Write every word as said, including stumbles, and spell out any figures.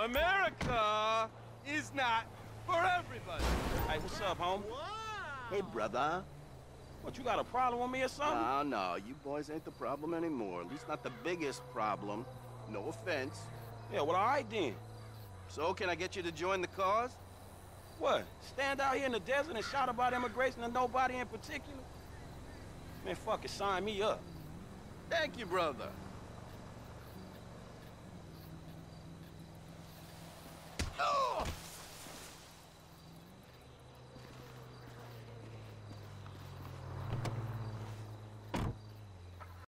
America is not for everybody. Hey, what's up, homie? Wow. Hey, brother. What, you got a problem with me or something? No, no, you boys ain't the problem anymore. At least not the biggest problem. No offense. Yeah, well, all right then. So, can I get you to join the cause? What, stand out here in the desert and shout about immigration to nobody in particular? Man, fuck it, sign me up. Thank you, brother.